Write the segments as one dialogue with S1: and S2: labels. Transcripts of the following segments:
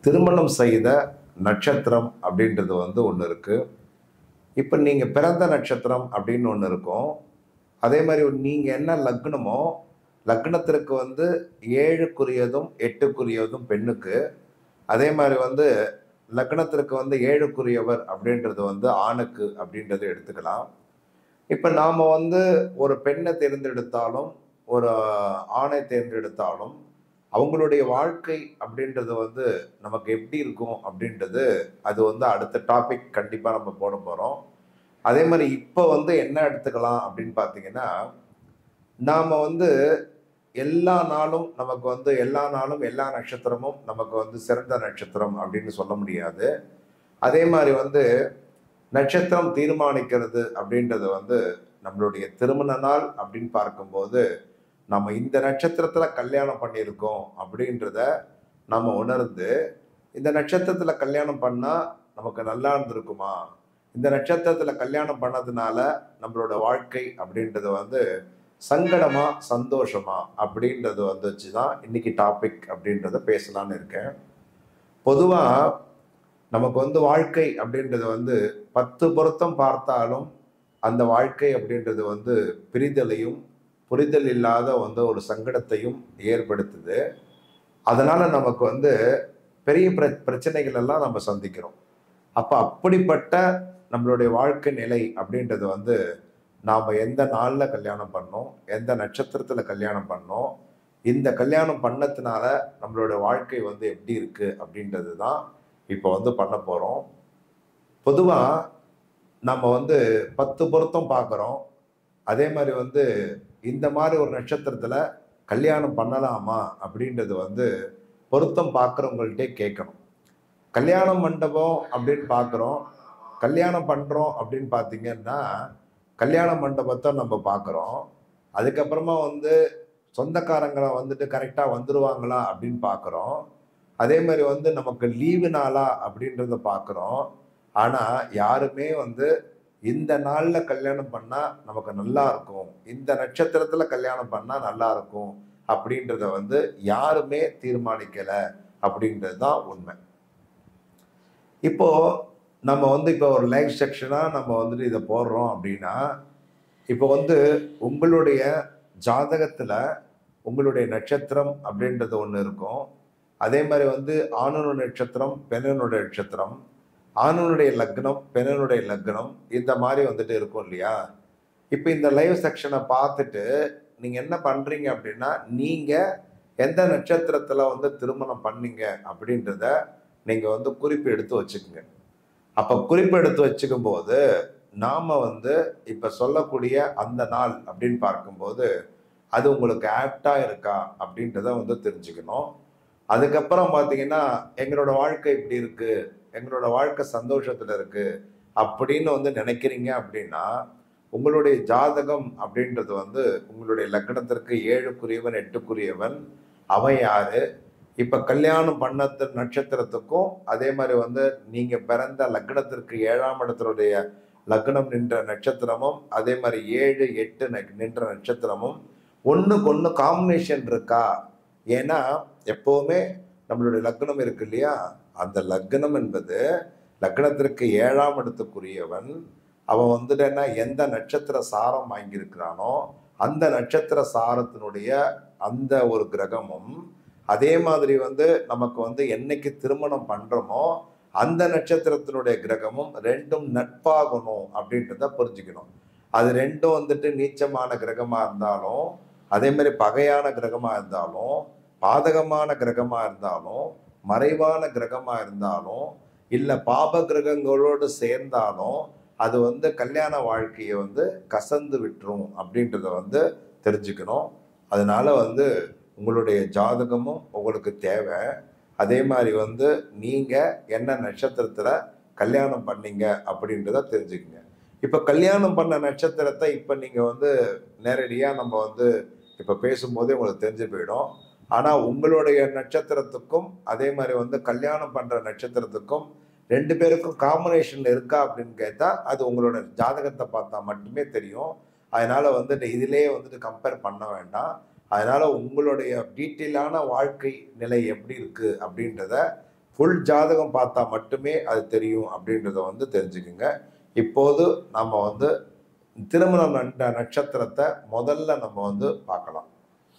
S1: திருமணம் செய்த நட்சத்திரம் அப்படின்றது ஒன்று இருக்குது. இப்போ நீங்கள் பிறந்த நட்சத்திரம் அப்படின்னு ஒன்று இருக்கும். அதே மாதிரி நீங்கள் என்ன லக்னமோ, லக்னத்திற்கு 7க்குரியதும் 8க்குரியதும் பெண்ணுக்கு. அதே மாதிரி லக்னத்திற்கு 7க்குரியவர் அப்படின்றது ஆணுக்கு அப்படின்றத எடுத்துக்கலாம். இப்போ நாம் ஒரு பெண்ணை தேர்ந்தெடுத்தாலும் ஒரு ஆணை தேர்ந்தெடுத்தாலும் அவங்களுடைய வாழ்க்கை அப்படின்றது நமக்கு எப்படி இருக்கும் அப்படின்றது அது அடுத்த டாபிக் கண்டிப்பாக நம்ம போட போகிறோம். அதே மாதிரி இப்போ என்ன எடுத்துக்கலாம் அப்படின்னு பார்த்தீங்கன்னா, நாம் எல்லா நாளும் நமக்கு எல்லா நாளும் எல்லா நட்சத்திரமும் நமக்கு சிறந்த நட்சத்திரம் அப்படின்னு சொல்ல முடியாது. அதே மாதிரி நட்சத்திரம் தீர்மானிக்கிறது அப்படின்றது நம்மளுடைய திருமண நாள் அப்படின்னு பார்க்கும்போது நம்ம இந்த நட்சத்திரத்தில் கல்யாணம் பண்ணியிருக்கோம் அப்படின்றத நம்ம உணர்ந்து, இந்த நட்சத்திரத்தில் கல்யாணம் பண்ணால் நமக்கு நல்லா இருந்திருக்குமா, இந்த நட்சத்திரத்தில் கல்யாணம் பண்ணதுனால நம்மளோட வாழ்க்கை அப்படின்றது சங்கடமா சந்தோஷமா அப்படின்றது வச்சு தான் இன்னைக்கு டாபிக் அப்படின்றத பேசலான்னு இருக்கேன். பொதுவாக நமக்கு வாழ்க்கை அப்படின்றது 10 பொருத்தம் பார்த்தாலும் அந்த வாழ்க்கை அப்படின்றது பிரிதலையும் புரிதல் இல்லாத ஒரு சங்கடத்தையும் ஏற்படுத்துது. அதனால நமக்கு பெரிய பிரச்சனைகள் எல்லாம் நம்ம சந்திக்கிறோம். அப்போ அப்படிப்பட்ட நம்மளுடைய வாழ்க்கை நிலை அப்படின்றது நாம் எந்த நாளில் கல்யாணம் பண்ணோம், எந்த நட்சத்திரத்தில் கல்யாணம் பண்ணோம், இந்த கல்யாணம் பண்ணதுனால நம்மளோட வாழ்க்கை எப்படி இருக்குது அப்படின்றது தான் இப்போ பண்ண போகிறோம். பொதுவாக நம்ம 10 பொருத்தம் பார்க்குறோம். அதே மாதிரி இந்த மாதிரி ஒரு நட்சத்திரத்தில் கல்யாணம் பண்ணலாமா அப்படின்றது பொருத்தம் பார்க்குறவங்கள்ட்டே கேட்கணும். கல்யாண மண்டபம் அப்படின்னு பார்க்குறோம், கல்யாணம் பண்ணுறோம் அப்படின்னு பார்த்தீங்கன்னா கல்யாண மண்டபத்தை நம்ம பார்க்குறோம். அதுக்கப்புறமா சொந்தக்காரங்களை கரெக்டாக வந்துடுவாங்களா அப்படின்னு பார்க்குறோம். அதே மாதிரி நமக்கு லீவு நாளா அப்படின்றத பார்க்குறோம். ஆனால் யாருமே இந்த நாளில் கல்யாணம் பண்ணால் நமக்கு நல்லா இருக்கும், இந்த நட்சத்திரத்தில் கல்யாணம் பண்ணால் நல்லா இருக்கும் அப்படின்றத யாருமே தீர்மானிக்கலை அப்படின்றது தான் உண்மை. இப்போ நம்ம இப்போ ஒரு லைவ் செக்ஷனாக நம்ம இதை போடுறோம் அப்படின்னா, இப்போ உங்களுடைய ஜாதகத்தில் உங்களுடைய நட்சத்திரம் அப்படின்றது ஒன்று இருக்கும். அதே மாதிரி ஆணுடைய நட்சத்திரம், பெண்ணுடைய நட்சத்திரம், ஆணுடைய லக்னம், பெண்ணுடைய லக்னம், இந்த மாதிரி இருக்கும் இல்லையா. இப்போ இந்த லைவ் செக்ஷனை பார்த்துட்டு நீங்கள் என்ன பண்ணுறீங்க அப்படின்னா, நீங்கள் எந்த நட்சத்திரத்தில் திருமணம் பண்ணீங்க அப்படின்றத நீங்கள் குறிப்பு எடுத்து வச்சுக்கோங்க. அப்போ குறிப்பு எடுத்து வச்சுக்கும் போது நாம் இப்போ சொல்லக்கூடிய அந்த நாள் அப்படின்னு பார்க்கும்போது அது உங்களுக்கு ஆப்டாக இருக்கா அப்படின்றத தெரிஞ்சுக்கணும். அதுக்கப்புறம் பார்த்தீங்கன்னா, எங்களோட வாழ்க்கை இப்படி இருக்குது, எங்களோட வாழ்க்கை சந்தோஷத்தில் இருக்குது அப்படின்னு நினைக்கிறீங்க அப்படின்னா, உங்களுடைய ஜாதகம் அப்படின்றது உங்களுடைய லக்னத்திற்கு 7க்குரியவன் 8க்குரியவன் அவன் யாரு, இப்போ கல்யாணம் பண்ண நட்சத்திரத்துக்கும் அதே மாதிரி நீங்கள் பிறந்த லக்னத்திற்கு 7ஆம் இடத்தினுடைய லக்னம் நின்ற நட்சத்திரமும் அதே மாதிரி 7, 8 நின்ற நட்சத்திரமும் ஒன்றுக்கு ஒன்று காம்பினேஷன் இருக்கா. ஏன்னா எப்போவுமே நம்மளுடைய லக்னம் இருக்கு இல்லையா, அந்த லக்னம் என்பது லக்னத்திற்கு 7ஆம் இடத்துக்குரியவன் அவன் என்ன எந்த நட்சத்திர சாரம் வாங்கியிருக்கிறானோ அந்த நட்சத்திர சாரத்தினுடைய அந்த ஒரு கிரகமும், அதே மாதிரி நமக்கு என்னைக்கு திருமணம் பண்ணுறோமோ அந்த நட்சத்திரத்தினுடைய கிரகமும் ரெண்டும் நட்பாகணும் அப்படின்றத புரிஞ்சுக்கணும். அது ரெண்டும் நீச்சமான கிரகமாக இருந்தாலும், அதே மாதிரி பகையான கிரகமாக இருந்தாலும், பாதகமான கிரகமாக இருந்தாலும், மறைவான கிரகமாக இருந்தாலும், இல்லை பாப கிரகங்களோடு சேர்ந்தாலும் அது கல்யாண வாழ்க்கையை கசந்து விட்டுரும் அப்படின்றத தெரிஞ்சுக்கணும். அதனால உங்களுடைய ஜாதகமும் உங்களுக்கு தேவை. அதே மாதிரி நீங்கள் என்ன நட்சத்திரத்தில் கல்யாணம் பண்ணீங்க அப்படின்றத தெரிஞ்சுக்கங்க. இப்போ கல்யாணம் பண்ண நட்சத்திரத்தை இப்போ நீங்கள் நேரடியாக நம்ம இப்போ பேசும்போதே உங்களுக்கு தெரிஞ்சு போயிடும். ஆனால் உங்களுடைய நட்சத்திரத்துக்கும் அதே மாதிரி கல்யாணம் பண்ணுற நட்சத்திரத்துக்கும் 2 பேருக்கும் காம்பினேஷன் இருக்கா அப்படின்னு கேட்டால் அது உங்களோட ஜாதகத்தை பார்த்தா மட்டுமே தெரியும். அதனால் இதிலே கம்பேர் பண்ண வேண்டாம். அதனால் உங்களுடைய டீட்டெயிலான வாழ்க்கை நிலை எப்படி இருக்குது அப்படின்றத ஃபுல் ஜாதகம் பார்த்தா மட்டுமே அது தெரியும் அப்படின்றத வந்து தெரிஞ்சுக்குங்க. இப்போது நம்ம வந்து திருமணம் நட்சத்திரத்தை முதல்ல நம்ம வந்து பார்க்கலாம்.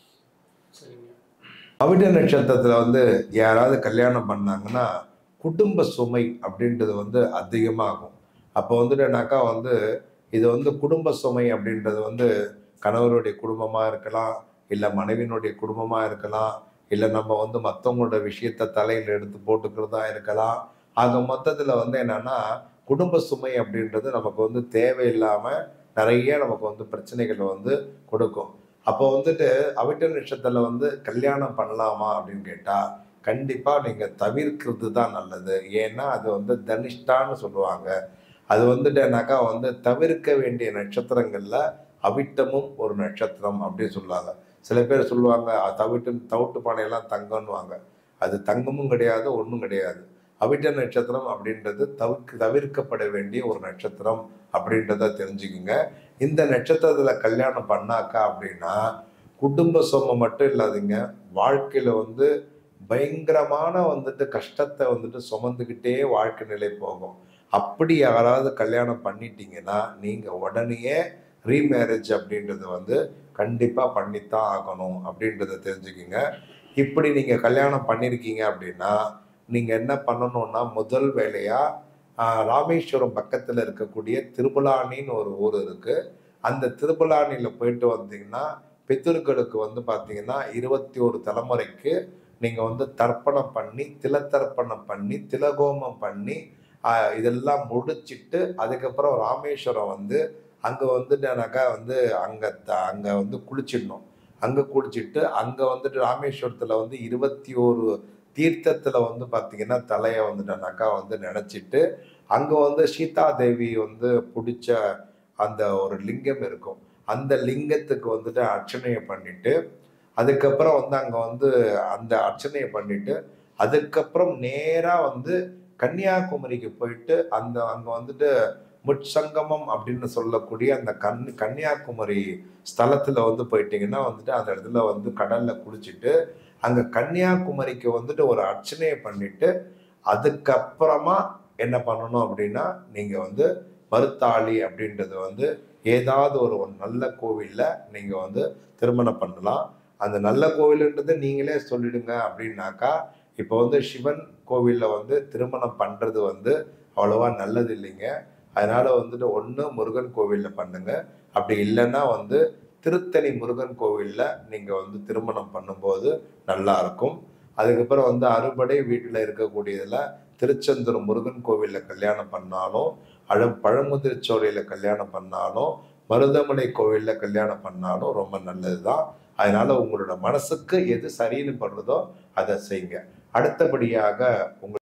S1: அவிட்ட நட்சத்திரத்துல வந்து யாராவது கல்யாணம் பண்ணாங்கன்னா குடும்ப சுமை அப்படின்றது வந்து அதிகமாகும். அப்போ வந்துட்டுனாக்கா வந்து இது வந்து குடும்ப சுமை அப்படின்றது வந்து கணவருடைய குடும்பமா இருக்கலாம், இல்லை மனைவியினுடைய குடும்பமா இருக்கலாம், இல்லை நம்ம வந்து மற்றவங்களோட விஷயத்த தலையில் எடுத்து போட்டுக்கிறதா இருக்கலாம். ஆக மொத்தத்துல வந்து என்னன்னா குடும்ப சுமை அப்படின்றது நமக்கு வந்து தேவையில்லாம நிறைய நமக்கு வந்து பிரச்சனைகளை வந்து கொடுக்கும். அப்போ வந்துட்டு அவிட்ட நட்சத்திரத்துல வந்து கல்யாணம் பண்ணலாமா அப்படின்னு கேட்டா கண்டிப்பா நீங்க தவிர்க்கிறது தான் நல்லது. ஏன்னா அது வந்து தனிஷ்டான்னு சொல்லுவாங்க. அது வந்துட்டுனாக்கா வந்து தவிர்க்க வேண்டிய நட்சத்திரங்கள்ல அவிட்டமும் ஒரு நட்சத்திரம் அப்படின்னு சொல்லுவாங்க. சில பேர் சொல்லுவாங்க தவிட்டு பானையெல்லாம் தங்கம்னுவாங்க. அது தங்கமும் கிடையாது, ஒன்றும் கிடையாது. அவிட்ட நட்சத்திரம் அப்படின்றது தவிர்க்கப்பட வேண்டிய ஒரு நட்சத்திரம் அப்படின்றத தெரிஞ்சுக்குங்க. இந்த நட்சத்திரத்துல கல்யாணம் பண்ணாக்கா அப்படின்னா குடும்ப சுமை மட்டும் இல்லாதீங்க, வாழ்க்கையில வந்து பயங்கரமான வந்துட்டு கஷ்டத்தை வந்துட்டு சுமந்துக்கிட்டே வாழ்க்கை நிலை போகும். அப்படி யாராவது கல்யாணம் பண்ணிட்டீங்கன்னா நீங்க உடனேயே ரீமேரேஜ் அப்படின்றது வந்து கண்டிப்பா பண்ணித்தான் ஆகணும் அப்படின்றத தெரிஞ்சுக்கிங்க. இப்படி நீங்க கல்யாணம் பண்ணியிருக்கீங்க அப்படின்னா நீங்க என்ன பண்ணணும்னா முதல் வேலையா ராமேஸ்வரம் பக்கத்துல இருக்கக்கூடிய திருப்புலானின்னு ஒரு ஊர் இருக்கு. அந்த திருப்புலானில போயிட்டு வந்தீங்கன்னா பித்ருக்களுக்கு வந்து பார்த்தீங்கன்னா 21 தலைமுறைக்கு நீங்க வந்து தர்ப்பணம் பண்ணி திலத்தர்ப்பணம் பண்ணி திலகோமம் பண்ணி இதெல்லாம் முடிச்சிட்டு அதுக்கப்புறம் ராமேஸ்வரம் வந்து அங்க வந்துட்டுனாக்கா வந்து அங்க வந்து குளிச்சிடணும். அங்க குளிச்சுட்டு அங்க வந்துட்டு ராமேஸ்வரத்துல வந்து 21 தீர்த்தத்துல வந்து பார்த்தீங்கன்னா தலையை வந்துட்டனாக்கா வந்து நினைச்சிட்டு அங்க வந்து சீதா தேவி வந்து பிடிச்ச அந்த ஒரு லிங்கம் இருக்கும். அந்த லிங்கத்துக்கு வந்துட்டு அர்ச்சனையை பண்ணிட்டு அதுக்கப்புறம் வந்து அங்க வந்து அந்த அர்ச்சனையை பண்ணிட்டு அதுக்கப்புறம் நேரா வந்து கன்னியாகுமரிக்கு போயிட்டு அங்க வந்துட்டு முட்சங்கமம் அப்படின்னு சொல்லக்கூடிய அந்த கன்னியாகுமரி ஸ்தலத்துல வந்து போயிட்டீங்கன்னா வந்துட்டு அந்த இடத்துல வந்து கடல்ல குளிச்சுட்டு அங்க கன்னியாகுமரிக்கு வந்துட்டு ஒரு அர்ச்சனையை பண்ணிட்டு அதுக்கப்புறமா என்ன பண்ணணும் அப்படின்னா நீங்க வந்து மருத்தாளி அப்படின்றது வந்து ஏதாவது ஒரு நல்ல கோவில்ல நீங்க வந்து திருமணம் பண்ணலாம். அந்த நல்ல கோவில்ன்றது நீங்களே சொல்லிடுங்க அப்படின்னாக்கா இப்போ வந்து சிவன் கோவில்ல வந்து திருமணம் பண்றது வந்து அவ்வளவா நல்லது இல்லைங்க. அதனால வந்துட்டு ஒன்று முருகன் கோவில்ல பண்ணுங்க. அப்படி இல்லைன்னா வந்து திருத்தணி முருகன் கோவில்ல நீங்க வந்து திருமணம் பண்ணும்போது நல்லா இருக்கும். அதுக்கப்புறம் வந்து அறுபடை வீட்டில் இருக்கக்கூடியதுல திருச்செந்தூர் முருகன் கோவில்ல கல்யாணம் பண்ணாலும் பழமுதிர்ச்சோலையில கல்யாணம் பண்ணாலும் மருதமலை கோவில்ல கல்யாணம் பண்ணாலும் ரொம்ப நல்லதுதான். அதனால உங்களோட மனசுக்கு எது சரின்னு படுறதோ அதை செய்யுங்க. அடுத்தபடியாக